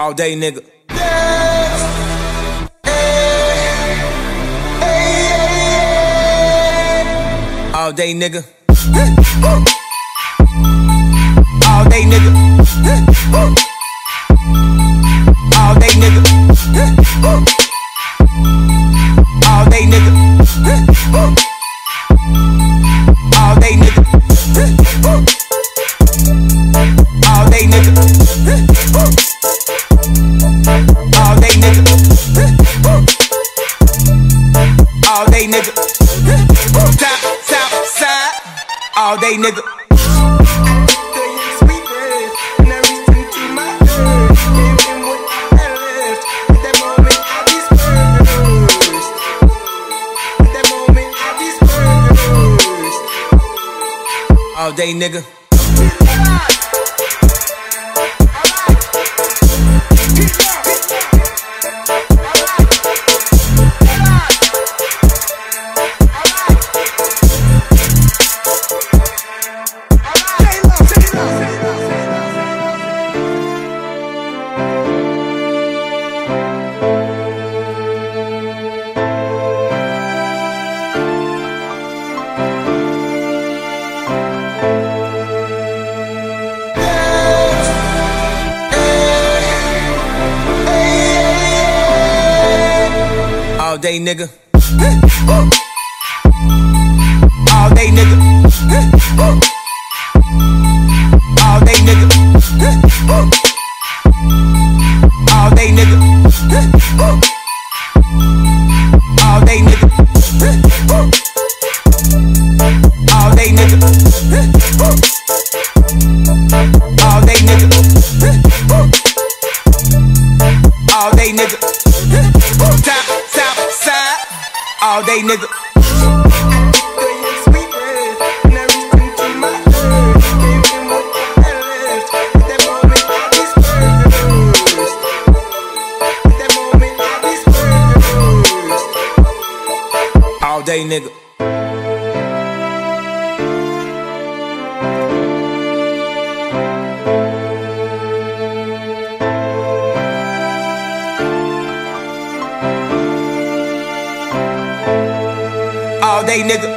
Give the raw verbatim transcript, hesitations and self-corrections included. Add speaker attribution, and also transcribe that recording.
Speaker 1: All day, nigga. All day, nigga. All day, nigga. All day, nigga. All day, nigga. All day, nigga. All day, nigga. All day, nigga. All day, nigga. Top, top, side. All day, nigga. All day, nigga. All day, nigga. All day, nigga. All day, nigga. All day, nigga. All day, nigga. All day, nigga. All day, nigga. All day, nigga. Top, top, side. All day, nigga. All day, nigga. All day, nigga.